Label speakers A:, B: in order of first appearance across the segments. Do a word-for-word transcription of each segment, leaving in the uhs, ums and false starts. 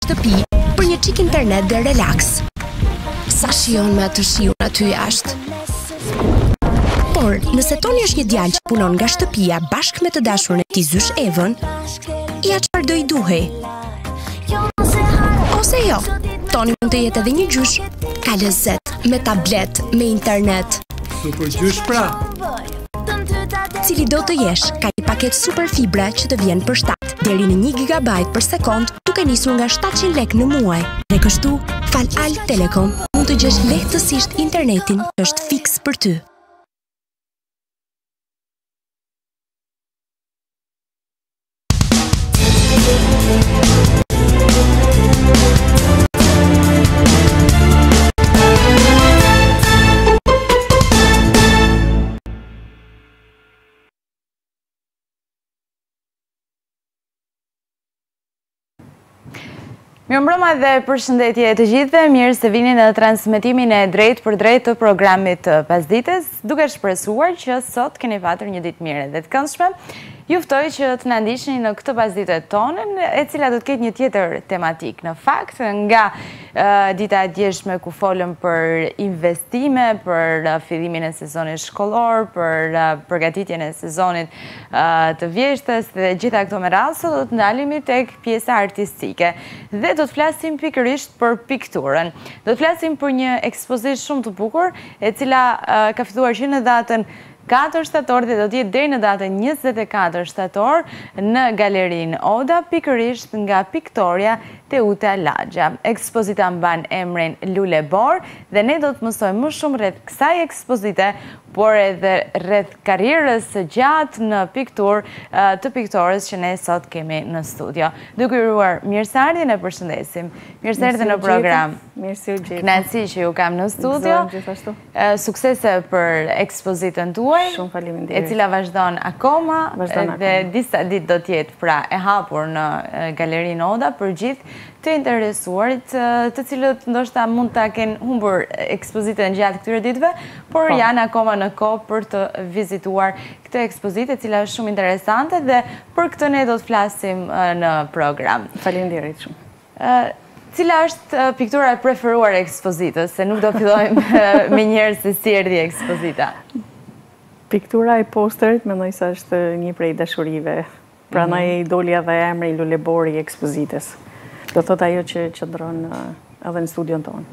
A: shtëpi për një çik internet dhe relax. Sa shion me atë shiun aty jashtë. Por, nëse Toni është një djalë që punon nga shtëpia bashkë me të dashurën e tij zysh Evën, ja çfarë do i duhej? Ose jo, Toni mund të jetë edhe një gjysh, ka lezet, me tablet, me internet.
B: Super gjysh pra!
A: Cili do të jesh, ka një paket super fibra që të vjen për shtat, deri në një gigabajt për sekond, duke nisur nga shtatëqind lekë në muaj. Dhe kështu, fal Al Telekom, mund të gjesh lehtësisht internetin që është fiks për ty.
C: Mirëmbrëma dhe përshëndetje të gjithëve, mirë se vini në transmetimin e drejt për drejt të programit Pasdites, duke shpresuar që sot keni patur një ditë mirë dhe të këndshme. Ju ftoj që të na ndiqni në këtë pasdite tonën, e cila do të ketë një tjetër tematik. Në fakt, nga uh, dita e djeshme ku folëm për investime, për uh, fillimin e sezonit shkollor, për uh, përgatitjen e sezonit uh, të vjeshtës dhe gjitha këto me radhë, do të ndalemi tek pjesa artistike dhe do të flasim pikërisht për pikturën. Do të flasim për një ekspozit shumë të bukur, e cila uh, ka fituar që në datën katër shtator dhe do të jetë deri në datën njëzet e katër shtator në galerinë Oda, pikërisht nga piktoria Teuta Lagja. Ekspozita mban emrin Lule Bor dhe ne do të mësojmë më shumë rreth kësaj ekspozite, por edhe rreth karrierës së gjatë në piktur të piktorës që ne sot kemi në studio. Duke ju uruar mirëseardhjen, e përshëndesim. Mirëseardhje në program.
D: Mirësi u gjithë.
C: Kënaqësi që ju kam në studio.
D: Gjithashtu.
C: Suksese për ekspozitën tuaj.
D: Shumë faleminderit.
C: E cila vazhdon akoma
D: Vazhdon
C: dhe
D: akoma.
C: disa ditë do të jetë pra e hapur në galerinë Oda për gjithë të interesuarit, të cilët ndoshta mund ta kenë humbur ekspozitën gjatë këtyre ditëve, por janë akoma në kohë për të vizituar këtë ekspozitë, e cila është shumë interesante dhe për këtë ne do të flasim në program.
D: Faleminderit shumë.
C: Cila është piktura e preferuar e ekspozitës, se nuk do fillojmë me njëherë se si erdhi ekspozita.
D: Piktura e posterit mendoj se është një prej dashurive. Prandaj doli edhe emri Lule Bor i ekspozitës. Do thot ajo që qëndron edhe në studion tonë.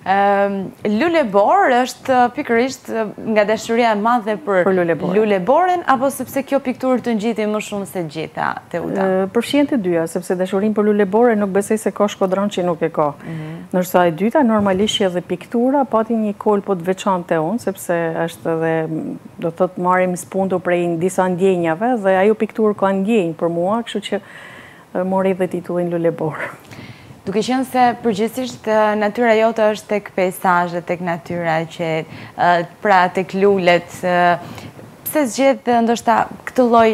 C: Lule Bor është pikërisht nga dashuria e madhe për Lule Borin, apo sepse kjo pikturë të ngjiti më shumë se gjitha Teuta?
D: Përfshihen të dyja, sepse dashurinë për Lule Borin nuk besoj se ka shkodron që nuk e ka. Ndërsa e dyta, normalisht që edhe piktura pati një kolpo të veçantë te unë, sepse është edhe, do thot, marrim spunto prej disa ndjenjave dhe ajo pikturë ka ndjenjë për mua, kështu që mori dhe titullin Lule Bor.
C: Duke qenë se përgjithsisht natyra jote është tek peizazhet, tek natyra që pra tek lulet, pse zgjedh ndoshta këtë lloj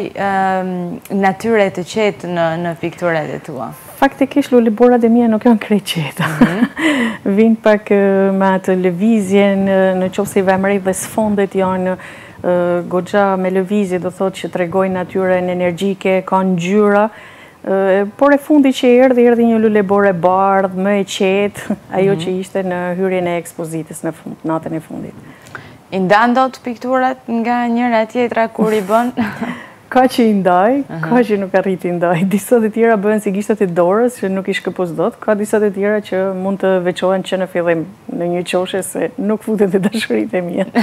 C: natyre të qetë në në pikturat e tua?
D: Faktikisht Lule Borat e mia nuk janë krejt qeta. Vin pak me atë lëvizjen, në qoftë se i vëmëri dhe sfondet janë goxha me lëvizje, do thotë që tregojnë natyrën energjike, kanë ngjyra. Por e fundi që erdhi, erdhi një Lule Bor e bardhë, më e qetë, ajo që ishte në hyrjen e ekspozitës në fund, natën e fundit.
C: I ndan dot pikturat nga njëra tjetra kur i bën?
D: Ka që i ndaj, ka që nuk arrit i ndaj. Disa të tjera bëhen si gishtat e dorës, që nuk i shkëpos dot. Ka disa të tjera që mund të veçohen që në fillim në një qoshe, se nuk futen dhe dashurit e mia.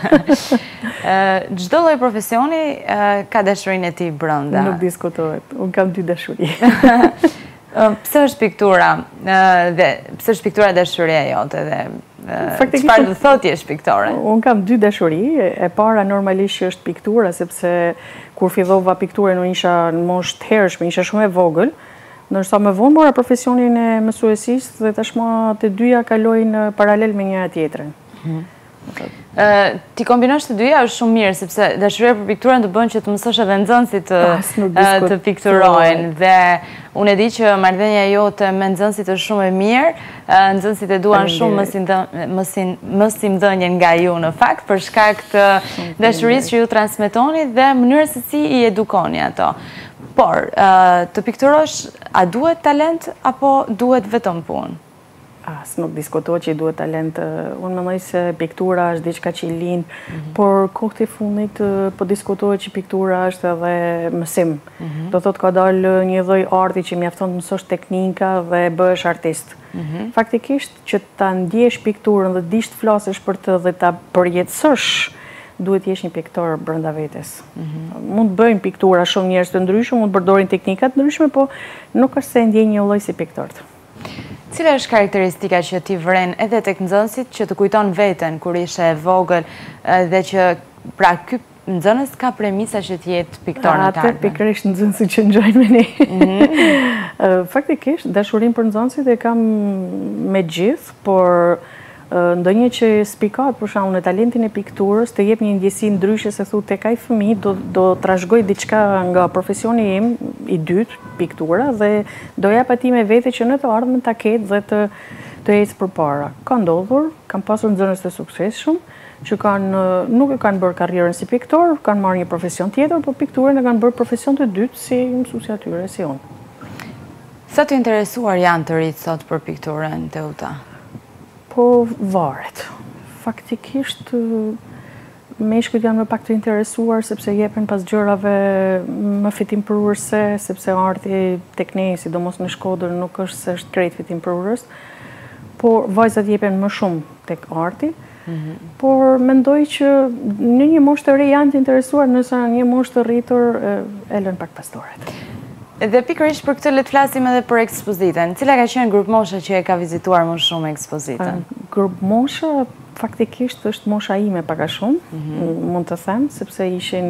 C: Çdo lloj profesioni ka dashurinë e tij brenda.
D: Nuk diskutohet. Unë kam dy dashuri.
C: Pse është piktura dhe pse është piktura dashuria jote dhe çfarë do thotë jesh piktore?
D: Unë kam dy dashuri. E para normalisht që është piktura, sepse kur fillova pikturën unë isha në moshë të hershme, isha shumë e vogël, ndërsa më vonë mora profesionin e mësuesisë dhe tashmë të dyja kalojnë paralel me njëra tjetrën.
C: Ti kombinosh të dyja është shumë mirë, sepse dashuria për pikturën të bën që të mësosh edhe nxënësit të pikturojnë, dhe unë e di që marrëdhënia jote me nxënësit është shumë e mirë, nxënësit e duan shumë mësimdhënien nga ju në fakt, për shkak të dashurisë që ju transmetoni dhe mënyrës se si i edukoni ato. Por, të pikturosh, a duhet talent apo duhet vetëm punë?
D: As nuk diskutohet që i duhet talent. Unë mendoj se piktura është diçka që i lind, por kohët e fundit po diskutohet që piktura është edhe mësim. Do thotë ka dalë një lloj arti që mjafton të mësosh teknika dhe bëhesh artist. Faktikisht që ta ndjesh pikturën dhe dish të flasësh për të dhe ta përjetësosh, duhet jesh një piktor brenda vetes. Mund të bëjnë piktura shumë njerëz të ndryshëm, mund të përdorin teknika të ndryshme, po nuk është se ndjej një lloj si piktorët.
C: Cila është karakteristika që ti vren edhe tek nxënësit që të kujton veten kur ishe e vogël dhe që pra ky nxënës ka premisa që të jetë piktor në të ardhmen?
D: Atë pikërisht nxënësit që ngjajnë me ne. Faktikisht dashurinë për nxënësit e kam me gjithë, por ndonjë që spikat për shembull në talentin e pikturës të jep një ndjesi ndryshe se thu tek ai fëmijë do do trashëgoj diçka nga profesioni im i dytë, piktura, dhe do jap atij me vete që në të ardhmen ta ketë dhe të të ecë përpara. Ka ndodhur, kam pasur nxënës të suksesshëm që kanë nuk e kanë bërë karrierën si piktor, kanë marrë një profesion tjetër, por pikturën e kanë bërë profesion të dytë si mësuesja e tyre si unë.
C: Sa të interesuar janë të rinjt sot për pikturën, Teuta?
D: Po varet. Faktikisht meshkujt janë më pak të interesuar sepse jepen pas gjërave më fitimprurëse, sepse arti tek ne, sidomos në Shkodër, nuk është se është krejt fitimprurës, por vajzat jepen më shumë tek arti. Por mendoj që në një moshë të re janë të interesuar, nëse në një moshë të rritur e lën pak pastoret.
C: Dhe pikërisht për këtë le të flasim edhe për ekspozitën. Cila ka qenë grup mosha që e ka vizituar më shumë ekspozitën?
D: Grup mosha faktikisht është mosha ime pak a shumë, mund të them, sepse ishin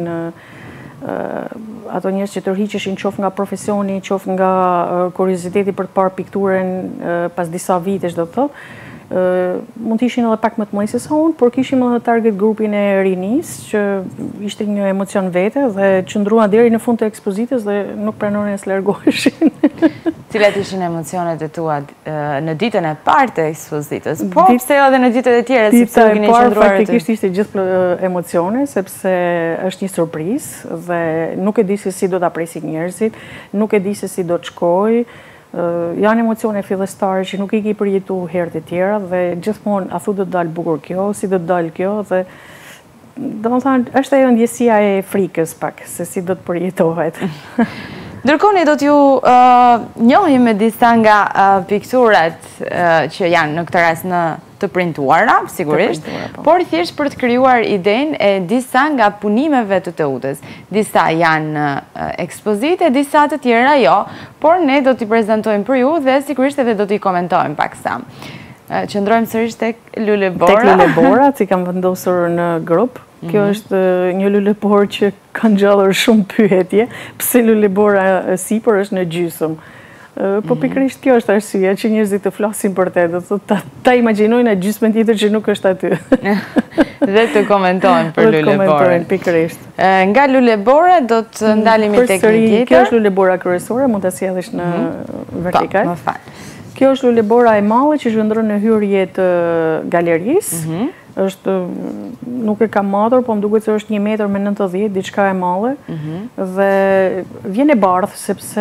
D: ato njerëz që tërhiqeshin qoftë nga profesioni, qoftë nga kurioziteti për të parë pikturën pas disa vitesh, do të thotë. Mund të ishin edhe pak më të mëdhenj se sa unë, por kishim edhe target grupin e rinis, që ishte një emocion vete dhe qëndruan deri në fund të ekspozitës dhe nuk pranonin të largoheshin.
C: Cilat ishin emocionet e tua në ditën e parë të ekspozitës? Po, pse jo edhe në ditët e tjera, sepse u keni qëndruar aty?
D: Faktikisht ishte gjithë emocione, sepse është një surprizë dhe nuk e di se si do ta presin njerëzit, nuk e di se si do të shkojë. Janë emocione fillestare që nuk i ki përjetu herët e tjera dhe gjithmonë a thu do të dalë bukur kjo, si do të dalë kjo dhe do më thanë është ajo ndjesia e frikës pak, se si do të përjetohet.
C: Ndërkohë ne do t'ju njohim me disa nga pikturat që janë në këtë rast në të printuara, sigurisht, por thjesht për të krijuar idenë e disa nga punimeve të Teutës. Disa janë ekspozite, disa të tjera jo, por ne do t'i prezantojmë për ju dhe sigurisht edhe do t'i komentojmë paksa. Qëndrojmë sërish tek lulebora.
D: Tek lulebora, që kam vendosur në grup. Kjo është një lulebor që kanë gjallur shumë pyetje, pse lulebora sipër është në gjysmë. Po pikërisht kjo është arsyeja që njerëzit të flasin për te, do të ta imagjinojnë atë gjysmën tjetër që nuk është aty.
C: Dhe të komentojnë për luleboren.
D: Dhe të komentojnë, pikërisht.
C: Nga lulebore do të ndalimi tek një tjetër.
D: Kjo është lulebora kryesore, mund të sjellësh në vertikal.
C: Po, më fal.
D: Kjo është lulebora e madhe që zhvendron në hyrje të galerisë. Është, nuk e kam matur, po më duket se është një metër me nëntëdhjetë, diçka e madhe. Dhe vjen e bardhë, sepse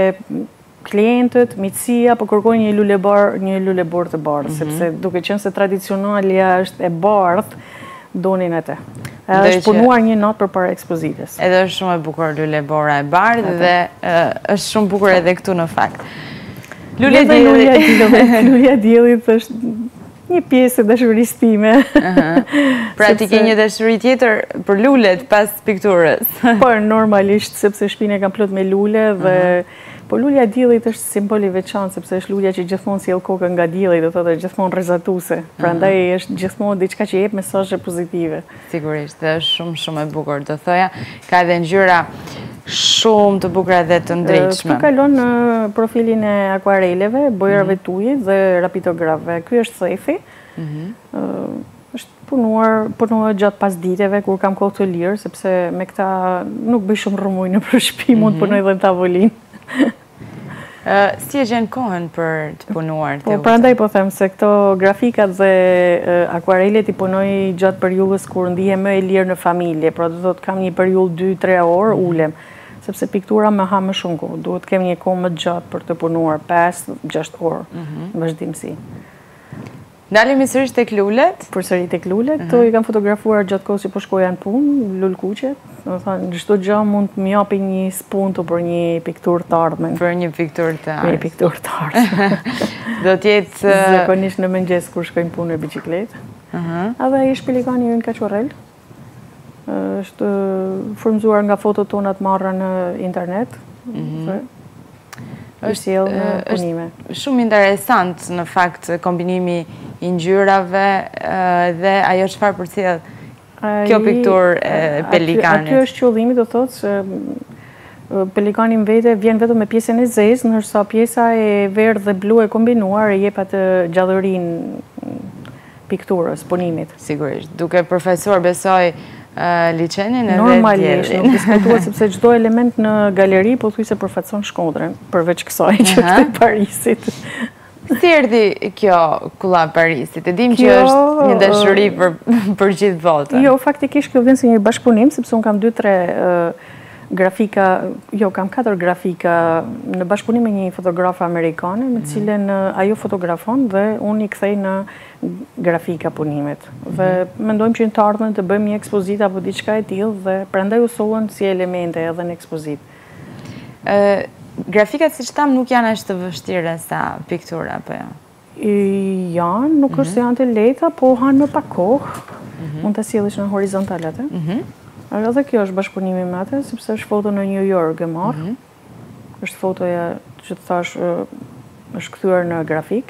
D: klientët, miqësia, po kërkojnë një lulebor, një lulebor të bardhë, sepse duke qenë se tradicionalja është e bardhë, donin atë. Edhe është punuar një natë përpara ekspozitës.
C: Edhe është shumë e bukur lulebora e bardhë dhe është shumë bukur edhe këtu në fakt.
D: Lulja diellit është një pjesë e dashurisë time.
C: Pra ti ke një dashuri tjetër për lulet pas pikturës?
D: Po, normalisht, sepse shtëpinë e kam plot me lule dhe po lulja e diellit është simbol i veçantë sepse është lulja që gjithmonë sjell kokën nga dielli, do thotë gjithmonë rrezatuese. Prandaj është gjithmonë diçka që jep mesazhe pozitive.
C: Sigurisht, dhe është shumë shumë e bukur, do thoja, ka edhe ngjyra shumë të bukura dhe të ndritshme.
D: Këtu kalon në profilin e akuareleve, bojerave të ujit dhe rapitografëve. Ky është thefi. Është punuar, punuar gjatë pasditeve kur kam kohë të lirë, sepse me këta nuk bëj shumë rrëmuj në për shtëpi, mund të punoj edhe në tavolinë.
C: Si e gjen kohën për të punuar?
D: Po, prandaj po them se këto grafikat dhe akuarelet i punoj gjatë periudhës kur ndihem më e lirë në familje, pra do të thotë kam një periudhë dy tre orë ulem, sepse piktura më ha më shumë kohë, duhet kemi një kohë më gjatë për të punuar pesë gjashtë orë në vazhdimsi.
C: Dalemi sërish tek lulet?
D: Përsëri tek lulet, to i kam fotografuar gjatë kohës që po shkoja në punë, lulkuqet. Do thënë, çdo gjë mund të më japi një spunto për një pikturë të ardhmen.
C: Për një pikturë të ardhmen.
D: Një pikturë të ardhmen.
C: Do të jetë
D: zakonisht në mëngjes kur shkojmë punë me biçikletë. Edhe ai është pelikani ynë Kaçorrel. Është frymzuar nga fotot tona të marra në internet. është punime.
C: Shumë interesant në fakt kombinimi i ngjyrave dhe ajo çfarë përcjell kjo pikturë e pelikanit.
D: Aty është qëllimi, do thotë se pelikani vete vjen vetëm me pjesën e zezë, ndërsa pjesa e verdhë dhe blu e kombinuar e jep atë gjallërinë pikturës, punimit.
C: Sigurisht, duke përfaqësuar besoj liçenin edhe
D: normalisht, nuk diskutohet sepse çdo element në galeri po thuaj se përfaqëson Shkodrën, përveç kësaj që është e Parisit.
C: Si erdhi kjo kulla Parisit? E dim që është një dashuri për për gjithë botën.
D: Jo, faktikisht kjo vjen si një bashkëpunim, sepse un kam dy tre grafika, jo, kam katër grafika në bashkëpunim me një fotografe amerikane, me cilën ajo fotografon dhe unë i kthej në grafika punimet. Dhe mendojmë që në të ardhmen të bëjmë një ekspozit apo diçka e tillë dhe prandaj u solën si elemente edhe në ekspozit.
C: Grafikat, siç tham, nuk janë as të vështira sa piktura, apo jo?
D: Janë, nuk është se janë të lehta, po hanë më pak kohë. Mund ta sjellësh në horizontal atë. Edhe kjo është bashkëpunimi me atë, sepse është foto në New York e marrë. Është fotoja që të thash është kthyer në grafik.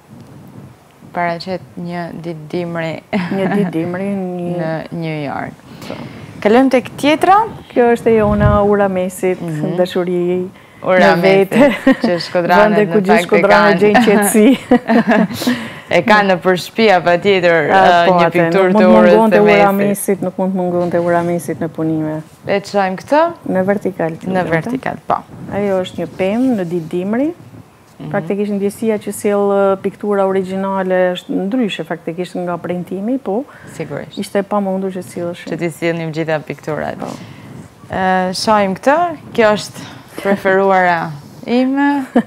C: Paraqet një ditë dimri.
D: Një ditë dimri
C: në New York. Kalojmë tek tjetra.
D: Kjo është e jona ura mesit, dashuri
C: ura mesit, që shkodranet në
D: fakt e kanë. Gjejnë qetësi.
C: E ka në përshpia pa tjetër një pikturë të urës të mesit.
D: Nuk mund të mungon të ura mesit në punime.
C: E të shajmë këtë?
D: Në vertikal.
C: Në vertikal, po.
D: Ajo është një pemë në ditë dimri. Praktikisht ndjesia që sjell piktura origjinale është ndryshe faktikisht nga printimi, po
C: sigurisht.
D: Ishte pamundur që silleshin.
C: Që t'i sillnim gjitha pikturat. Shajmë këtë, kjo është preferuara ime.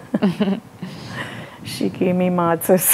D: Shikimi i macës.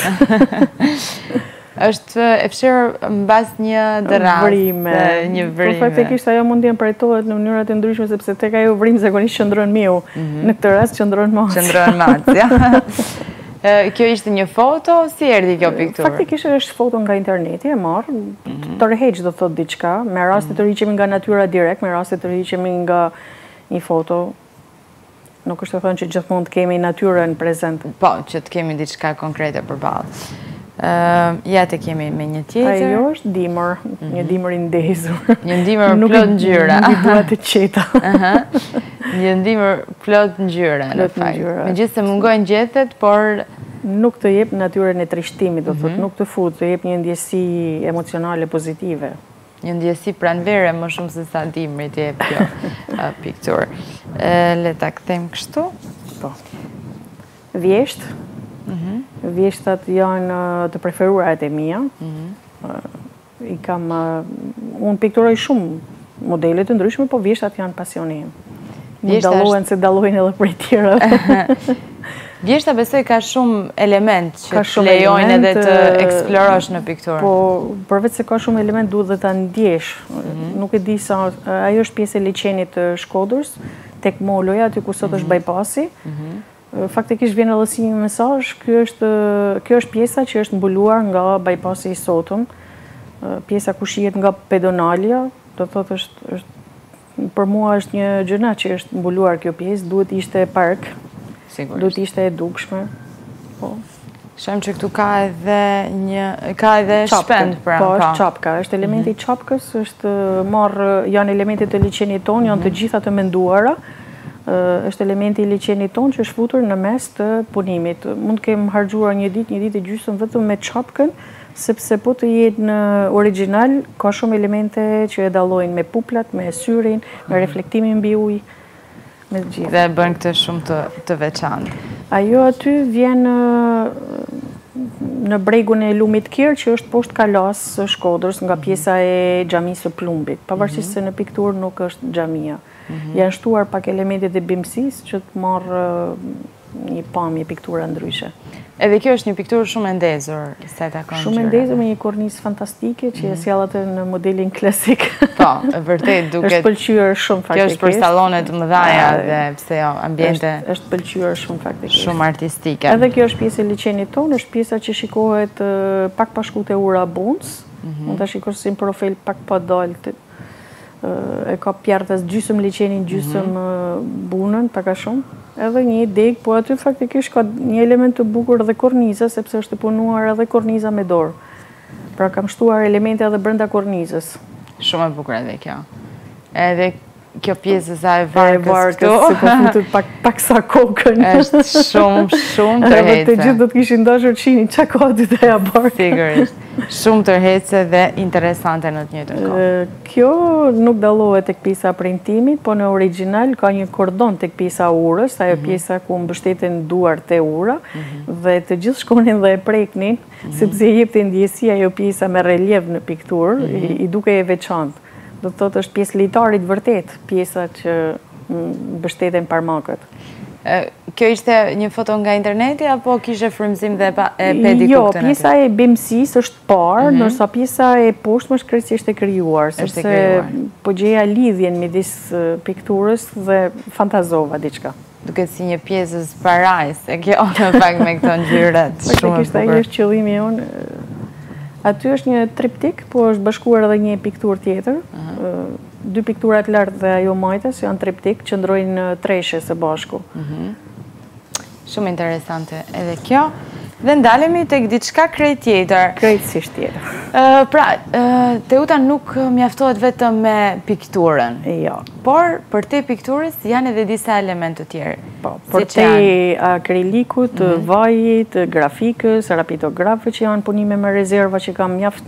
C: Është e fshirë mbas një dërras, një vrime.
D: Po faktikisht ajo mund të interpretohet në mënyrat e ndryshme sepse tek ajo vrimë zakonisht qëndron miu. Në këtë rast qëndron macë.
C: Qëndron macë, ja. Kjo ishte një foto, si erdhi kjo pikturë?
D: Faktikisht është foto nga interneti, e marr, të rreheq do thotë diçka, me raste të rriqemi nga natyra direkt, me raste të rriqemi nga një foto. Nuk është të thënë që gjithmonë të kemi natyrën prezent.
C: Po, që të kemi diçka konkrete përballë. Ja të kemi me një tjetër.
D: Ajo është dimër, një dimër i ndezur.
C: Një dimër plot ngjyra.
D: Nuk i bua të qeta.
C: Një dimër plot ngjyra, në fakt. Megjithëse mungojnë gjethet, por
D: nuk të jep natyrën e trishtimit, do thotë, nuk të fut, të jep një ndjesi emocionale pozitive.
C: Një ndjesi pranvere më shumë se sa dimri të jep kjo pikturë. Le ta kthejmë kështu.
D: Po. Vjesht. Vjeshtat janë të preferuarat e mia. I kam unë pikturoj shumë modele të ndryshme, po vjeshtat janë pasioni im. Mund dallohen se dallojnë edhe prej tjerave.
C: Vjeshta besoj ka shumë element që të lejojnë edhe të eksplorosh në pikturë.
D: Po, përveç se ka shumë element, duhet dhe ta ndjesh. Nuk e di sa, ajo është pjesë e liçenit të Shkodrës, tek moloja, aty ku sot është bypassi. Faktikisht vjen edhe si një mesazh, kjo është kjo është pjesa që është mbuluar nga bypassi i sotëm. Pjesa ku shihet nga pedonalja, do thotë është është për mua është një gjëna që është mbuluar kjo pjesë, duhet ishte park. Duhet ishte e dukshme. Po.
C: Shohim që këtu ka edhe një ka edhe shpend pra.
D: Po, është çapka, është elementi i çapkës, është marr janë elementet të liçenit ton, janë të gjitha të menduara. Është elementi i liçenit ton që është futur në mes të punimit. Mund të kem harxuar një ditë, një ditë e gjysmë vetëm me çapkën, sepse po të jetë në origjinal ka shumë elemente që e dallojnë me puplat, me syrin, me reflektimin mbi ujë.
C: Dhe bën këtë shumë të, të veçantë.
D: Ajo aty vjen në bregun e lumit Kir, që është poshtë kalas së Shkodrës nga pjesa e xhamisë së Plumbit, pavarësisht se në pikturë nuk është xhamia. Janë shtuar pak elementet e bimësisë që të marrë një pamje piktura ndryshe.
C: Edhe kjo është një pikturë shumë e ndezur, se ta kanë
D: Shumë e ndezur me një kornisë fantastike që e sjell atë në modelin klasik.
C: Po, e vërtet duket.
D: Është pëlqyer shumë faktikisht.
C: Kjo është për sallone të mëdha dhe pse jo, ambiente.
D: Është pëlqyer shumë faktikisht.
C: Shumë artistike.
D: Edhe kjo është pjesë e liçenit tonë, është pjesa që shikohet pak pa shkute ura bunc. Mund ta shikosh si në profil pak pa dalë. E ka pjartas gjysëm liçenin, gjysëm bunën, pak a shumë. Edhe një deg, po aty faktikisht ka një element të bukur dhe korniza, sepse është punuar edhe korniza me dorë. Pra kam shtuar elemente edhe brenda kornizës.
C: Shumë e bukur edhe kjo. Edhe kjo pjesë sa e varkës
D: këtu. Se po futet pak, pak sa kokën.
C: Është shumë, shumë tërhece.
D: Edhe të gjithë do të kishin dashur të shihnin çka ka aty te ajo barkë.
C: Sigurisht. Shumë tërhece dhe interesante në të njëjtën kohë.
D: Kjo nuk dallohet tek pjesa printimit, po në origjinal ka një kordon tek pjesa urës, ajo pjesa ku mbështeten duart e ura, dhe të gjithë shkonin dhe e preknin, sepse i jepte ndjesi ajo pjesa me relief në pikturë, i duke e veçantë. Do të thotë është pjesë litarit vërtet, pjesa që mbështeten parmakët.
C: Kjo ishte një foto nga interneti, apo kishe frymëzim dhe e pedi
D: Jo, pjesa e bimësisë është parë, nërsa pjesa e poshtme është krejtësisht e krijuar, sepse po gjeja lidhjen midis pikturës dhe fantazova diçka.
C: Duket si një pjesës parajs, e kjo në fakt me këto ngjyrat. Shumë e bukur.
D: Ai është qëllimi jonë. Aty është një triptik, po është bashkuar edhe një pikturë tjetër. Dy pikturat lartë dhe ajo majtës janë triptik, që ndrojnë në treshe së bashku.
C: Shumë interesante edhe kjo. Dhe ndalemi tek diçka krejt tjetër.
D: Krejtësisht tjetër.
C: Pra, Teuta nuk mjaftohet vetëm me pikturën.
D: Jo.
C: Por, për te pikturës janë edhe disa elementë të tjerë.
D: Po, për te akrilikut, vajit, grafikës, rapidografë që janë punime me rezerva që kam mjaft,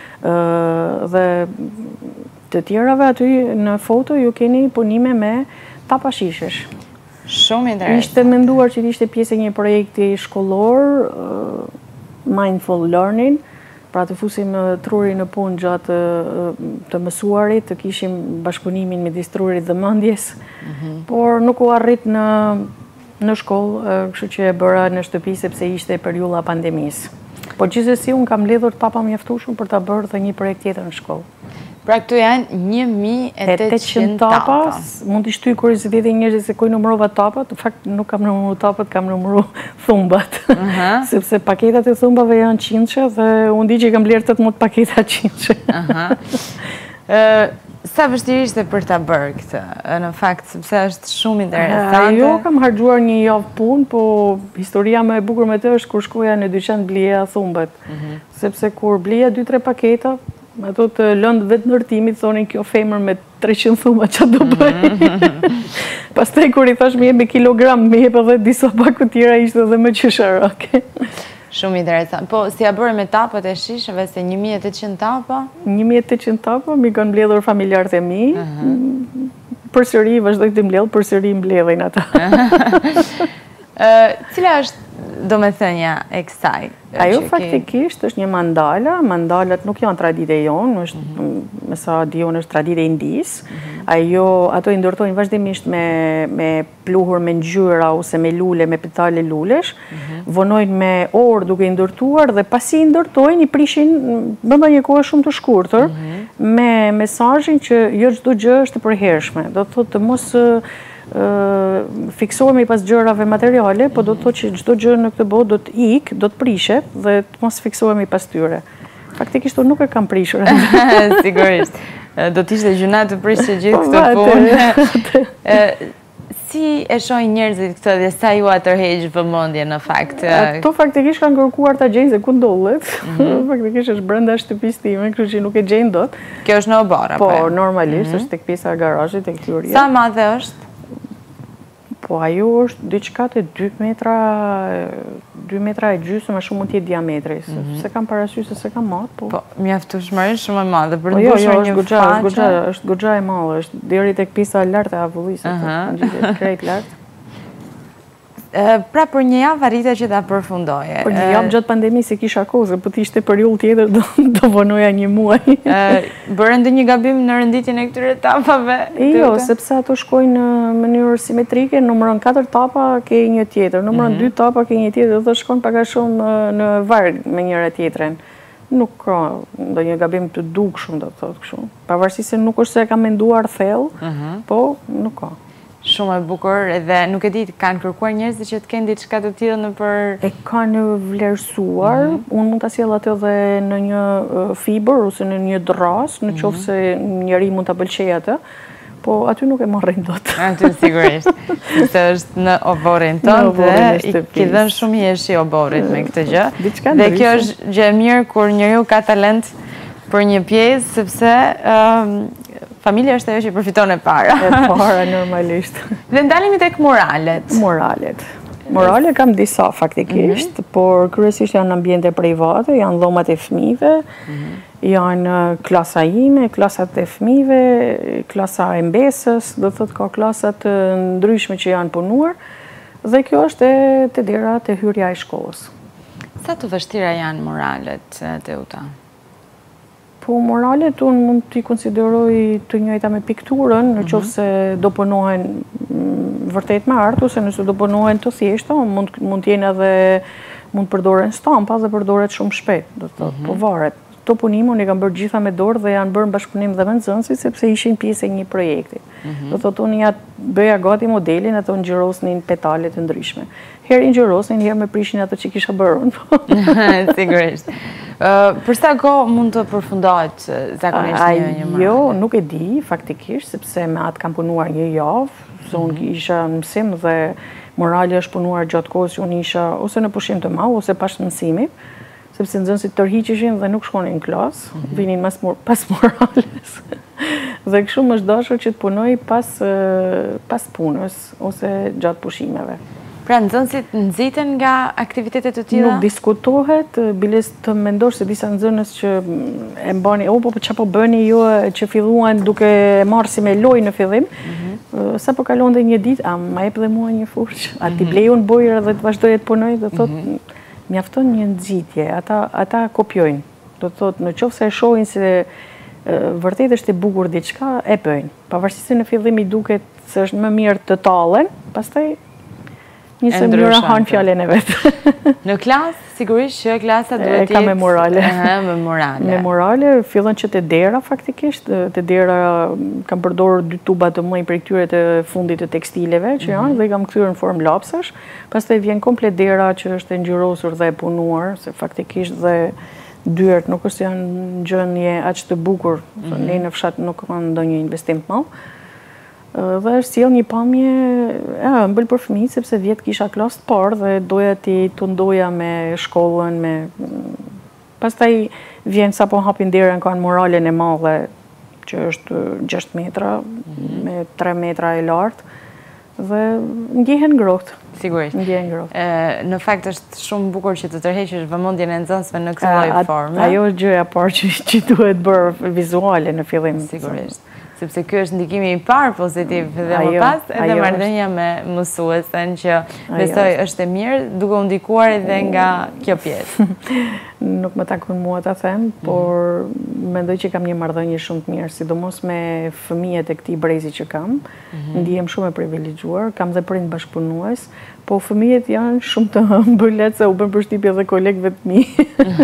D: dhe të tjerave aty në foto ju keni punime me tapa shishesh.
C: Shumë interesant.
D: Ishte menduar që ishte pjesë e një projekti shkollor, mindful learning, pra të fusim truri në punë gjatë të mësuarit, të kishim bashkëpunimin midis trurit dhe mendjes, por nuk u arrit në në shkollë, kështu që e bëra në shtëpi sepse ishte periudha pandemisë. Po gjithsesi unë kam mbledhur të papamjaftueshëm për ta bërë dhe një projekt tjetër në shkollë.
C: Pra këtu janë një mijë e tetëqind tapa.
D: Mund të shtyj kuriozitetin e njerëzve se ku i numërova tapat, në fakt nuk kam numëruar tapat, kam numëruar thumbat. Sepse paketat e thumbave janë qindçe dhe unë di që kam blerë tetëmbëdhjetë paketa qindçe.
C: Sa vështirë ishte për ta bërë këtë, në fakt, sepse është shumë interesante.
D: Jo, kam harxuar një javë punë, po historia më e bukur me të është kur shkoja në dyqan bleja thumbat. Sepse kur bleja dy tre paketa, ato të lëndë vetë ndërtimit, thonin kjo femër me treqind thuma që do bëj. Pastaj kur i thash me jep me kilogram, me jep edhe disa paku tjera, ishte edhe më qesharake.
C: Shumë interesant. Po, si a bërë me tapët e shishëve, se një mijë e tetëqind tapa?
D: një mijë e tetëqind tapa, mi kanë mbledhur familjarët e mi. Përsëri, vazhdoj të mbledh, përsëri mbledhin ata.
C: Cila është do me thënja e kësaj?
D: Ajo faktikisht është një mandala, mandalat nuk janë tradite jonë, me sa di unë është tradite indis. Ajo, ato i ndërtojnë vazhdimisht me pluhur me ngjyra ose me lule, me petale lulesh, vonojnë me orë duke i ndërtuar dhe pasi i ndërtojnë i prishin brenda një kohe shumë të shkurtër, me mesazhin që jo çdo gjë është e përhershme. Do të thotë të mos fiksohemi pas gjërave materiale, po do të thotë që çdo gjë në këtë botë do të ikë, do të prishet dhe të mos fiksohemi pas tyre. Faktikisht unë nuk e kam prishur.
C: Sigurisht. Do t'ishte gjuna të prishë gjithë këtë punë. Si e shohin njerëzit këtë dhe sa ju atërheq vëmendje në fakt?
D: Ato faktikisht kanë kërkuar ta gjejnë se ku ndodhet. Faktikisht është brenda shtëpisë time, kështu që nuk e gjejnë dot.
C: Kjo është në obar apo?
D: Po, normalisht është tek pjesa e garazhit, tek tyria.
C: Sa madhe është?
D: Po, ajo është diçka të dy metra, dy metra e gjysmë, a shumë mund t'jetë diametri. Se kam parasysh se se kam madh, po.
C: Po, mjaftueshmërisht shumë e madhe për të
D: bërë
C: një faqe.
D: Është goxha e madhe, është deri tek pjesa e lartë e avullisë, ngjitet krejt lart.
C: Pra për një javë arrite që ta përfundoje.
D: Për një javë gjatë pandemisë kisha kohë, po të ishte periudhë tjetër do vonoja një muaj.
C: Bërë ndonjë gabim në renditjen e këtyre etapave?
D: Jo, sepse ato shkojnë në mënyrë simetrike, numëron katër tapa ke një tjetër, numëron dy tapa ke një tjetër, dhe shkojnë pak a shumë në varg me njëra tjetrën. Nuk ka ndonjë gabim të dukshëm, do të thotë kështu. Pavarësisht se nuk është se e kam menduar thellë, po nuk ka.
C: Shumë e bukur, edhe nuk e di, kanë kërkuar njerëzit që të kenë diçka të tillë në për...
D: E kanë vlerësuar, unë mund të sjell atë edhe në një fiber ose në një dras, në qoftë se njeri mund të pëlqejë atë, po aty nuk e marrin dot.
C: Aty sigurisht, se është në oborin tonë dhe ki dhënë shumë jeshi oborit me këtë gjë. Dhe kjo është gjë e mirë kur njeriu ka talent për një pjesë, sepse familja është ajo që përfiton e para.
D: E para, normalisht.
C: Dhe ndalemi tek moralet.
D: Moralet. Moralet kam disa faktikisht, por kryesisht janë ambiente private, janë dhomat e fëmijëve, janë klasa ime, klasat e fëmijëve, klasa e mbesës, do thotë ka klasat ndryshme që janë punuar, dhe kjo është te dera te hyrja e shkollës.
C: Sa të vështira janë moralet, Teuta?
D: Po moralet unë mund t'i konsideroj të njëjta me pikturën, në qoftë se do punohen vërtet me art, ose nëse do punohen të thjeshta, mund t'jenë edhe mund përdoren stampa dhe përdoret shumë shpejt, do të thotë, po varet. To punim unë i kam bërë gjitha me dorë dhe janë bërë në bashkëpunim dhe me nxënësit sepse ishin pjesë e një projekti. Do të thotë unë ja bëja gati modelin, ato ngjyrosnin petale të ndryshme. Herë ngjyrosnin, herë me prishin ato që kisha bërë unë.
C: Sigurisht. Për sa kohë mund të përfundohet zakonisht një një morale?
D: Jo, nuk e di faktikisht, sepse me atë kam punuar një javë, se unë isha në mësim dhe morali është punuar gjatë kohës që unë isha ose në pushim të madh ose pas mësimit, sepse nxënësit tërhiqeshin dhe nuk shkonin në klasë, vinin pas morales. Dhe kështu më është dashur që të punoj pas punës ose gjatë pushimeve.
C: Pra nxënësit nxiten nga aktivitetet të tilla?
D: Nuk diskutohet, biles të mendosh se disa nxënës që e mbani, o po çfarë po bëni ju që filluan duke marrë si me lojë në fillim, sa po kalon dhe një ditë, a ma jep dhe mua një furqë, a ti blej unë bojër dhe të vazhdoj të punoj, dhe thotë, mjafton një nxitje, ata kopjojnë, do thotë, në qoftë se e shohin se vërtet është e bukur diçka, e bëjnë. Pavarësisht se në fillim i duket se është më mirë të tallen, pastaj njësë mënyra hanë fjallën e vetë.
C: Në klasë, sigurisht që klasa duhet jetë...
D: Ka me morale.
C: Me morale.
D: Me morale, fillon që të dera faktikisht, të dera kam përdorur dy tuba të mëj për këtyre të fundit të tekstileve që janë, dhe kam këtyrë në formë lapsash, pas të vjen komplet dera që është e ngjyrosur dhe e punuar, se faktikisht dhe dyert nuk është janë gjënje aq të bukur, ne në fshat nuk kanë ndonjë investim të madh. Dhe është sjell një pamje e ëmbël për fëmijët, sepse vjet kisha klasë të parë dhe doja ti të ndoja me shkollën, me... Pastaj vjen sa po hapin derën kanë moralen e madhe, që është gjashtë metra, me tre metra e lartë, dhe ndjehen ngrohtë.
C: Sigurisht.
D: Ndjehen ngrohtë.
C: Në fakt është shumë bukur që të tërheqësh vëmendjen e nxënësve në këtë lloj forme.
D: Ajo është gjëja parë që duhet bërë vizuale në fillim.
C: Sigurisht. Sepse kjo është ndikimi i parë pozitiv dhe më pas edhe marrëdhënia me mësuesen që besoj është e mirë duke u ndikuar edhe nga kjo pjesë.
D: Nuk më takon mua ta them, por mendoj që kam një marrëdhënie shumë të mirë, sidomos me fëmijët e këtij brezi që kam. Ndihem shumë e privilegjuar, kam dhe prind bashkëpunues, po fëmijët janë shumë të ëmbël se u bën përshtypje edhe kolegëve të mi.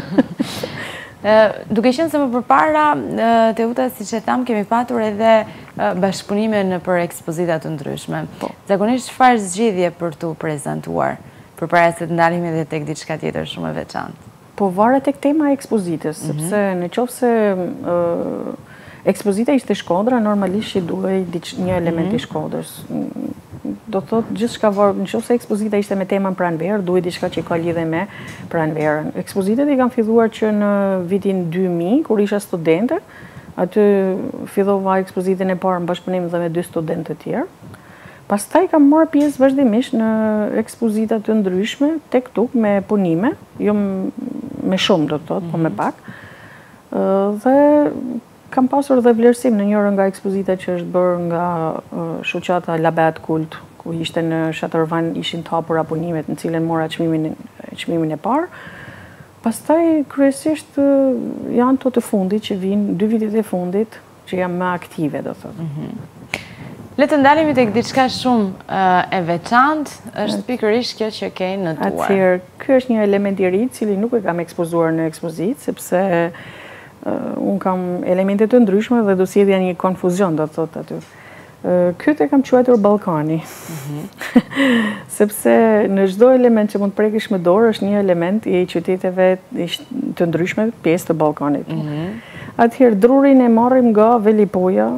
C: Duke qenë se më përpara, Teuta, siç e tham, kemi patur edhe bashkëpunime në për ekspozita të ndryshme. Zakonisht çfarë zgjidhje për tu prezantuar, përpara se të ndalemi edhe tek diçka tjetër shumë e veçantë?
D: Po varet tek tema e ekspozitës, sepse në qoftë se ekspozita ishte Shkodra, normalisht që duhej një element i Shkodrës. Do thotë gjithçka varë, nëse ekspozita ishte me temën pranverë, duhet diçka që ka lidhje me pranverën. Ekspozitat i kam filluar që në vitin dy mijë, kur isha studente, aty fillova ekspozitën e parë në bashkëpunim dhe me dy studentë të tjerë. Pastaj kam marrë pjesë vazhdimisht në ekspozita të ndryshme tek këtu me punime, jo me shumë do të thotë, po me pak. Dhe kam pasur dhe vlerësim në njërën nga ekspozita që është bërë nga shoqata Labet Kult ku ishte në Shatërvan ishin të hapura punimet në cilën mora çmimin çmimin e parë. Pastaj kryesisht janë to të fundit që vinë, dy vitet e fundit që jam më aktive, do thotë.
C: Le të ndalemi tek diçka shumë e veçantë, është pikërisht kjo që ke në tuar.
D: Atëherë, ky është një element i ri, cili nuk e kam ekspozuar në ekspozitë, sepse unë kam elemente të ndryshme dhe do sjellja një konfuzion, do thotë aty. Këtë e kam quajtur Ballkani. Sepse në çdo element që mund të prekësh me dorë është një element i qyteteve të ndryshme, pjesë të Ballkanit. Atëherë drurin e marrim nga Velipoja,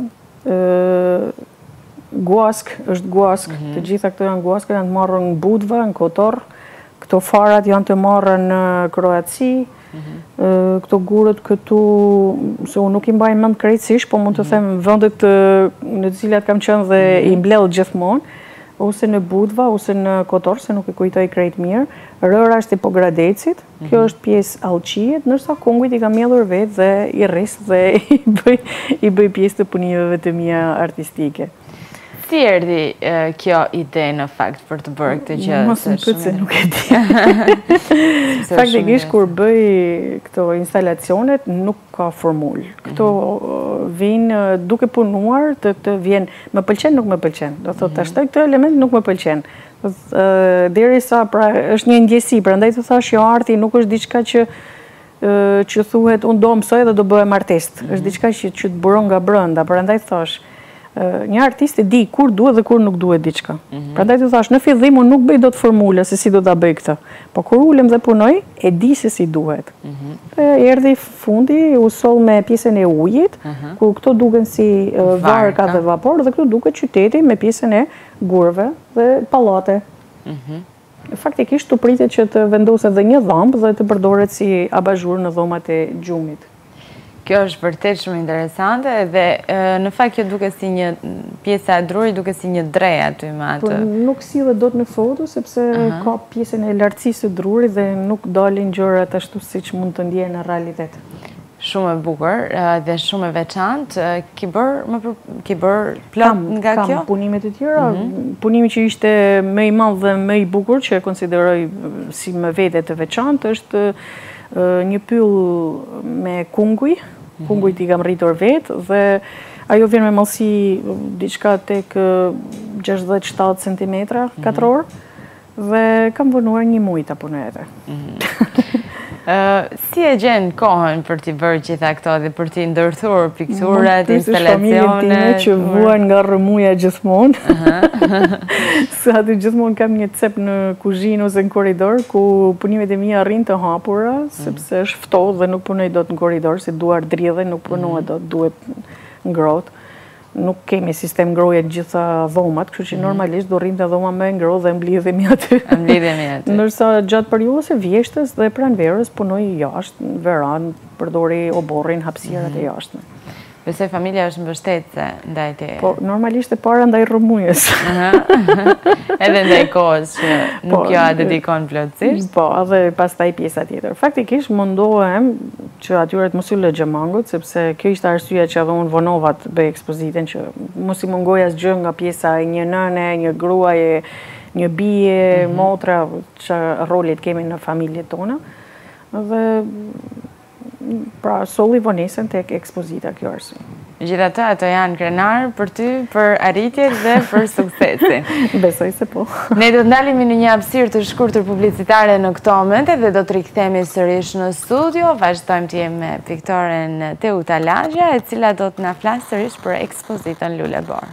D: Guask është Guask, të gjitha këto janë Guaska, janë të marrën në Budva, në Kotor, këto farat janë të marrën në Kroaci, këto gurët këtu, se unë nuk i mbaj mend krejtësisht, po mund të them vendet në të cilat kam qenë dhe i mbledh gjithmonë, ose në Budva, ose në Kotor, se nuk i kujtoj krejt mirë. Rëra është i Pogradecit, kjo është pjesë Allqiet, nërsa Kongujt i kam mbledhur vetë dhe i rris dhe i bëj pjesë të punimeve të mia artistike.
C: Si erdhi kjo ide në fakt për të bërë këtë gjë?
D: Mos më pyet se nuk e di. Faktikisht kur bëj këto instalacionet nuk ka formulë. Këto vinë duke punuar të të vjen, më pëlqen, nuk më pëlqen. Do thotë tash këtë element nuk më pëlqen. Derisa pra është një ndjesi, prandaj të thash jo arti nuk është diçka që që thuhet unë do mësoj dhe do bëhem artist. Është diçka që që të buron nga brenda, prandaj thash një artist e di kur duhet dhe kur nuk duhet diçka. Prandaj të thash, në fillim unë nuk bëj dot formula se si do ta bëj këtë. Po kur ulem dhe punoj, e di se si duhet. Erdhi fundi, u soll me pjesën e ujit, ku këto duken si varka dhe vapor, dhe këtu duket qyteti me pjesën e gurëve dhe pallate. Faktikisht u pritet që të vendoset dhe një dhëmb dhe të përdoret si abazhur në dhomat e gjumit.
C: Kjo është vërtet shumë interesante dhe në fakt kjo duke si një pjesa e drurit, duke si një dre aty me atë.
D: Nuk sillet dot në foto sepse ka pjesën e lartësisë së drurit dhe nuk dalin gjërat ashtu siç mund të ndjehen në realitet.
C: Shumë e bukur dhe shumë e veçantë. Ki bër ki bër plot nga kjo?
D: Kam punime të tjera. Punimi që ishte më i madh dhe më i bukur që e konsideroj si më vete të veçantë është një pyll me kunguj. Kungujt i kam rritur vetë dhe ajo vjen me mallësi diçka tek gjashtëdhjetë shtatë centimetra katror dhe kam vonuar një muaj ta punoj atë.
C: Si e gjen kohën për t'i bërë gjitha këto dhe për t'i ndërthur pikturat, instalacionet?
D: Që vuan nga rrëmuja gjithmonë. Se aty gjithmonë kam një cep në kuzhinë ose në korridor ku punimet e mia arrin të hapura, sepse është ftohtë dhe nuk punoj dot në korridor, se duar dridhe, nuk punohet dot, duhet ngrohtë. Nuk kemi sistem ngrohje të gjitha dhomat, kështu që normalisht do rrinte dhoma më ngrohtë dhe mblidhemi aty.
C: Mblidhemi aty.
D: Ndërsa gjatë periudhës së vjeshtës dhe pranverës punoj jashtë, në veranë, përdori oborrin, hapësirat e jashtme.
C: Besoj familja është mbështetëse ndaj te...
D: Po, normalisht e para ndaj rrëmujës.
C: Edhe ndaj kohës që nuk jo a dedikon plotësisht.
D: Po, edhe pastaj pjesa tjetër. Faktikisht mundohem që atyre të mos u lë xhamangut, sepse kjo ishte arsyeja që edhe unë vonova të bëj ekspozitën, që mos i mungoj asgjë nga pjesa e një nëne, një gruaje, një bie, motra, që rolet kemi në familjet tona. Dhe pra solli vonesën tek ekspozita kjo arsye.
C: Gjithatë ato janë krenar për ty, për arritjet dhe për suksesi.
D: Besoj se po.
C: Ne do të ndalemi në një hapësirë të shkurtër publicitare në këto momente dhe do të rikthehemi sërish në studio. Vazhdojmë të jemi me piktoren Teuta Lagja, e cila do të na flasë sërish për ekspozitën Lule Bor.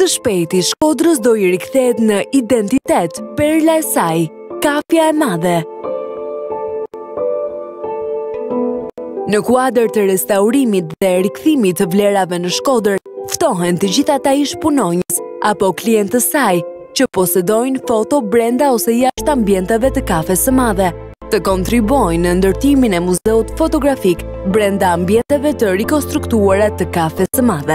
B: Së shpejti Shkodrës do i rikthehet në identitet perla e saj, kafja e madhe. Në kuadër të restaurimit dhe rikthimit të vlerave në Shkodër, ftohen të gjitha ata ish punonjës apo klientë të saj që posedojnë foto brenda ose jashtë ambienteve të kafes së madhe, të kontribojnë në ndërtimin e muzeut fotografik brenda ambienteve të rikonstruktuara të kafes së madhe.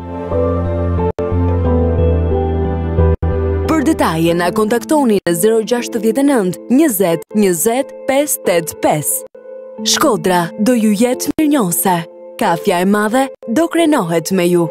B: Për detaje na kontaktoni në zero gjasht nënt njëzet njëzet pesë tetëdhjetë pesë. Shkodra do ju jetë mirënjohëse. Kafja e madhe do krenohet me ju.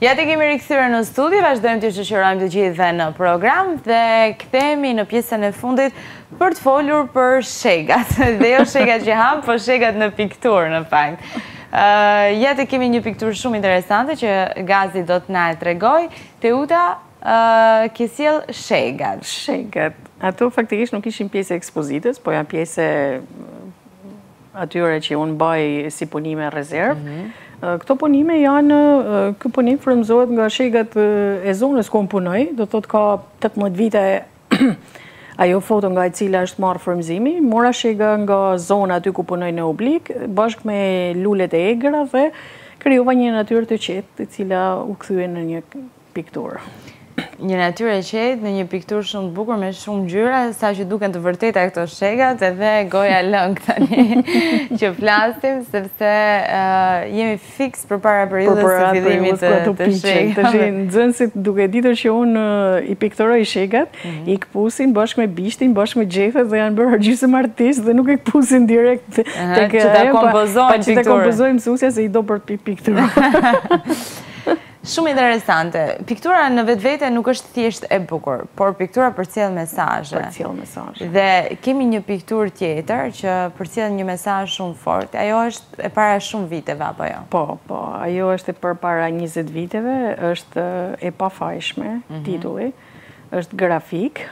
C: Ja të kemi rikthyer në studi, vazhdojmë të shoqërojmë të gjithëve në program dhe kthehemi në pjesën e fundit për të folur për shegat. Dhe jo shegat që ham, po shegat në pikturë në fakt. Uh, ja të kemi një pikturë shumë interesante që Gazi do të na e tregoj. Teuta, uh, ke sjell shegat.
D: Shegat. Ato faktikisht nuk ishin pjesë e ekspozitës, po janë pjesë atyre që unë baj si punime rezervë. Mm-hmm. Këto punime janë, ky punim frymëzohet nga shegat e zonës ku unë punoj, do thotë ka tetëmbëdhjetë vite ajo foto nga e cila është marrë frymëzimi, mora shega nga zona aty ku punoj në oblik, bashkë me lulet e egra dhe krijova një natyrë të qetë, e cila u kthye në një pikturë.
C: Një natyrë e qetë në një pikturë shumë të bukur me shumë ngjyra, sa që duken të vërteta këto shegat, edhe goja lëng tani që flasim, sepse uh, jemi fiks përpara periudhës së fillimit të, të shegave.
D: Nxënësit duke ditur që unë uh, i pikturoj shegat, mm-hmm. i këpusin bashkë me bishtin, bashkë me gjethet dhe janë bërë gjysmë artist dhe nuk e këpusin direkt tek
C: uh, që ta kompozojnë pikturën.
D: Që ta kompozojnë mësuesja se i do për pikturë.
C: Shumë interesante. Piktura në vetë vete nuk është thjesht e bukur, por piktura përcjell mesazhe.
D: Përcjell mesazhe.
C: Dhe kemi një pikturë tjetër që përcjell një mesazh shumë fort. Ajo është e para shumë viteve apo jo?
D: Po, po. Ajo është e përpara njëzet viteve, është e pafajshme, mm-hmm. titulli, është grafik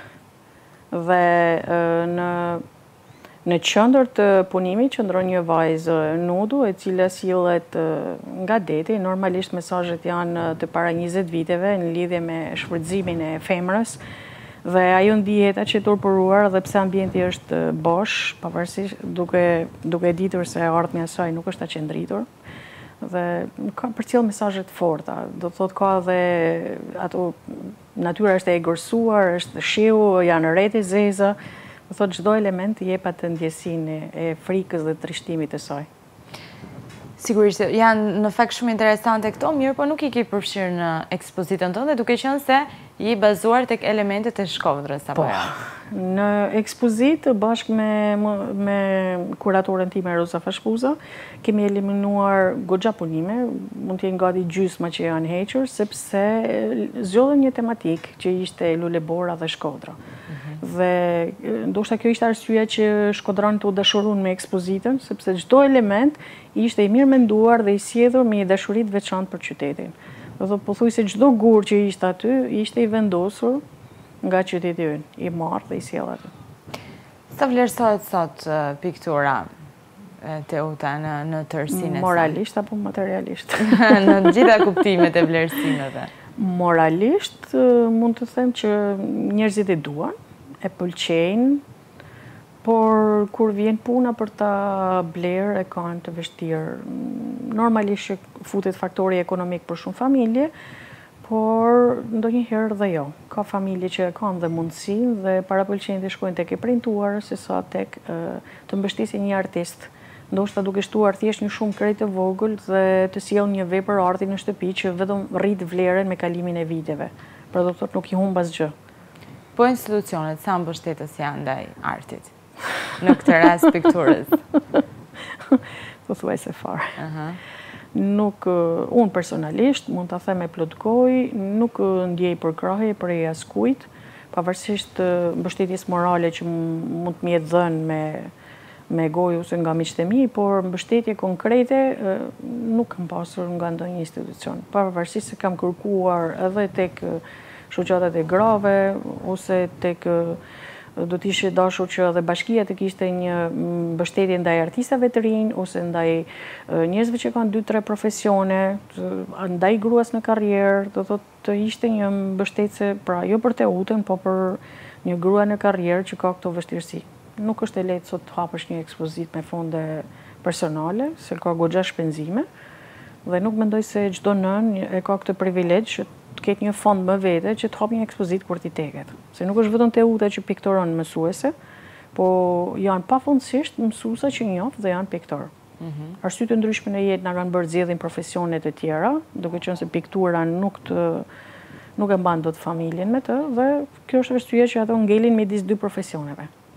D: dhe në Në qendër të punimit qëndron një vajzë nudu e cila sillet nga deti. Normalisht mesazhet janë të para njëzet viteve në lidhje me shfrytëzimin e femrës dhe ajo ndihet aq e turpuruar dhe pse ambienti është bosh, pavarësisht duke duke ditur se ardhmja e saj nuk është aq e ndritur. Dhe ka përcjell mesazhe të forta. Do thotë ka dhe ato natyra është e egërsuar, është shiu, janë rrete zeza. Do thotë çdo element i jep atë ndjesinë e frikës dhe trishtimit të saj.
C: Sigurisht, janë në fakt shumë interesante këto, mirë, po nuk i ke përfshirë në ekspozitën tënde, duke qenë se i bazuar tek elementet e Shkodrës apo jo?
D: Po. Në ekspozitë bashkë me me kuratorën time Roza Fashkuza, kemi eliminuar goxha punime, mund të jenë gati gjysma që janë hequr, sepse zgjodhen një tematik që ishte Lulebora dhe Shkodra. Dhe ndoshta kjo ishte arsyeja që Shkodran të u dashuron me ekspozitën, sepse çdo element ishte i mirë menduar dhe i sjellur me një dashuri të veçantë për qytetin. Do thotë pothuajse çdo gur që ishte aty ishte i vendosur nga qyteti ynë, i marr dhe i sjell aty.
C: Sa vlerësohet sot uh, piktura e Teuta në në tërësinë e saj?
D: Moralisht apo materialisht?
C: Në të gjitha kuptimet e vlerësimeve.
D: Moralisht mund të them që njerëzit e duan, e pëlqejnë, por kur vjen puna për ta blerë e kanë të vështirë. Normalisht që futet faktori ekonomik për shumë familje, por ndonjëherë dhe jo. Ka familje që kanë dhe mundësinë dhe parapëlqejnë të shkojnë tek e premtuar se sa tek të mbështesin një artist. Ndoshta duke shtuar thjesht një shumë krejt të vogël dhe të sjell një vepër arti në shtëpi që vetëm rrit vlerën me kalimin e viteve. Pra do thotë nuk i humb asgjë.
C: Po institucionet sa mbështetës janë ndaj artit? Në këtë rast pikturës?
D: Pothuajse fare. Uh-huh. Nuk, unë personalisht, mund të them me plot gojë, nuk ndjej përkrahje prej askujt, pavarësisht mbështetjes morale që mund të më jetë dhënë me me gojë ose nga miqtë e mi, por mbështetje konkrete nuk kam pasur nga ndonjë institucion. Pavarësisht se kam kërkuar edhe tek shoqatat e grave, ose tek do të ishte dashur që edhe bashkia të kishte një mbështetje ndaj artistave të rinj, ose ndaj njerëzve që kanë dy tre profesione, ndaj gruas në karrierë, do thotë të ishte një mbështetje, pra jo për Teutën, po për një grua në karrierë që ka këto vështirësi. Nuk është e lehtë sot të hapësh një ekspozitë me fonde personale, se ka goxha shpenzime, dhe nuk mendoj se çdo nën e ka këtë privilegj që të ketë një fond më vete që të hapë një ekspozitë kur t'i teket. Se nuk është vetëm Teuta që pikturon mësuese, po janë pafundësisht mësuesa që njoh dhe janë piktor. Mm-hmm. Arsye të ndryshme në jetë na kanë bërë zgjedhin profesione të tjera, duke qenë se piktura nuk të nuk e mban dot familjen me të, dhe kjo është arsyeja që ato ngelin midis dy profesioneve.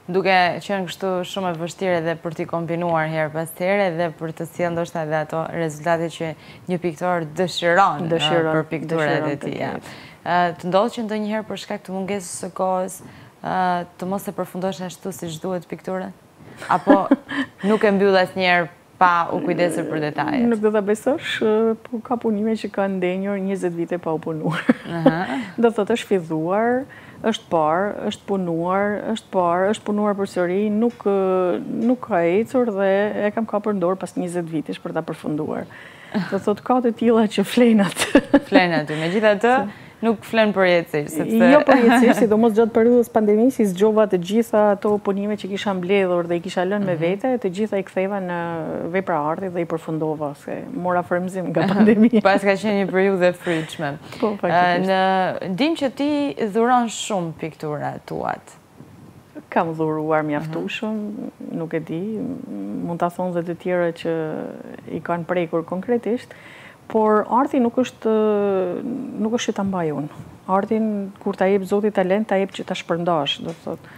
C: Duke qenë kështu shumë e vështirë edhe për t'i kombinuar herë pas here dhe për të sjellë ndoshta edhe ato rezultate që një piktor dëshiron për pikturat e tij. Të ndodh që ndonjëherë për shkak të mungesës së kohës të mos e përfundosh ashtu siç duhet pikturën? Apo nuk e mbyll asnjëherë pa u kujdesur për detajet?
D: Nuk do ta besosh, po ka punime që kanë ndenjur njëzet vite pa u punuar. Do thotë është filluar, është parë, është punuar, është parë, është punuar përsëri, nuk nuk ka ecur dhe e kam kapur dorë pas njëzet vitesh për ta përfunduar. Do thotë ka të tilla që flen atë.
C: Flen aty. Megjithatë, nuk flen përjetësisht, sepse
D: jo përjetësisht, sidomos gjatë periudhës pandemisë, zgjova të gjitha ato punime që kisha mbledhur dhe i kisha lënë me vete, të gjitha i ktheva në vepra arti dhe i përfundova, se mora frymëzim nga pandemia.
C: Pas ka qenë një periudhë e frytshme.
D: Po, faktikisht.
C: Në dim që ti dhuron shumë piktura tuat.
D: Kam dhuruar mjaftueshëm, nuk e di, mund ta thonë dhe të tjera që i kanë prekur konkretisht. Por arti nuk është nuk është që ta mbaj unë. Artin, kur ta jep Zoti talent, ta jep që ta shpërndash, do thotë.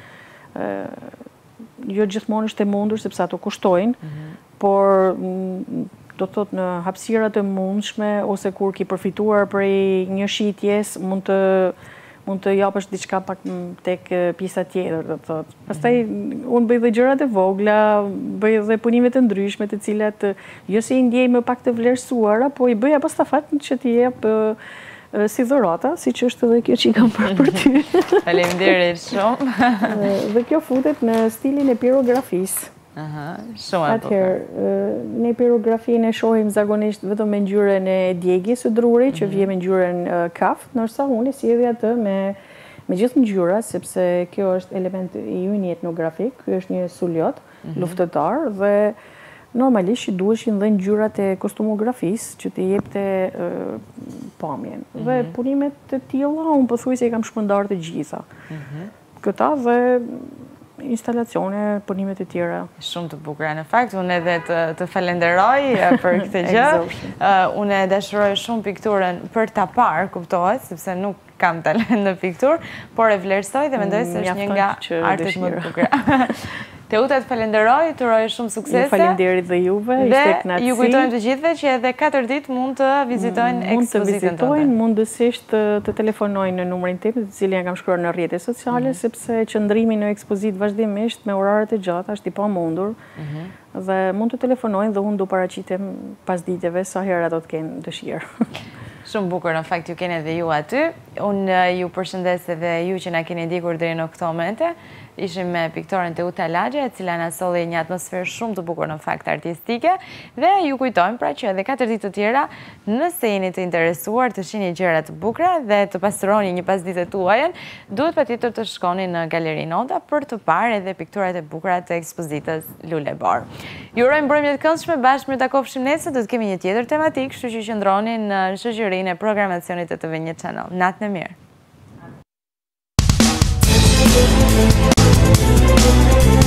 D: Jo gjithmonë është e mundur sepse ato kushtojnë, por do thotë në hapësirat e mundshme ose kur ki përfituar prej një shitjes, mund të mund të japësh diçka pak tek pjesa tjetër, do thotë. Pastaj unë bëj dhe gjërat e vogla, bëj dhe punime të ndryshme, të cilat jo si i ndjej më pak të vlerësuara, po i bëj apostafat që t'i jep si dhurata, siç është edhe kjo që i kam bërë për ty.
C: Faleminderit shumë.
D: Dhe kjo futet në stilin e pirografisë.
C: Shumë e
D: Atëherë, ne pirografinë e shohim zakonisht vetëm me ngjyrën e djegjes së drurit, që vjen me ngjyrën kaft, ndërsa unë e sjell atë me me gjithë ngjyrat, sepse kjo është element i yni etnografik, ky është një suljot luftëtar dhe normalisht që duheshin dhe ngjyrat e kostumografisë që të jepte pamjen. Dhe punimet të tilla unë pothuajse i kam shpërndar të gjitha. Këta dhe instalacione, punimet e tjera.
C: Shumë të bukura. Në fakt, unë edhe të, të falenderoj për këtë gjë. uh, unë e dashuroj shumë pikturën për ta parë, kuptohet, sepse nuk kam talent në pikturë, por e vlerësoj dhe mendoj se është një nga artet më të bukura. Teuta, të falenderoj, të uroj shumë suksese.
D: Falenderit dhe juve, ishte kënaqësi.
C: Dhe ju kujtojmë të gjithëve që edhe katër ditë mund të vizitojnë ekspozitën tonë.
D: Mund të vizitojnë, mundësisht të telefonojnë në numrin tim, të cilin kam shkruar në rrjetet sociale, sepse qëndrimi në ekspozitë vazhdimisht me oraret e gjata është i pamundur. Dhe mund të telefonojnë dhe unë do paraqitem pasditeve sa herë ato të kenë dëshirë.
C: Shumë bukur, në fakt ju keni edhe ju aty. Unë ju përshëndes edhe ju që na keni ndjekur deri në këto momente. Ishim me piktoren Teuta Lagja, e cila na solli një atmosferë shumë të bukur në fakt artistike, dhe ju kujtojmë pra që edhe katër ditë të tjera, nëse jeni të interesuar të shihni gjëra të bukura dhe të pastroni një pasdite tuajën, duhet patjetër të shkoni në Galeri Nota për të parë edhe pikturat e bukura të ekspozitës Lule Bor. Ju urojmë mbrëmje të këndshme, bashkë mirë takofshim nesër, do të kemi një tjetër tematik, kështu që qëndroni në shoqërinë e programacionit të T V një Channel. Natën e mirë.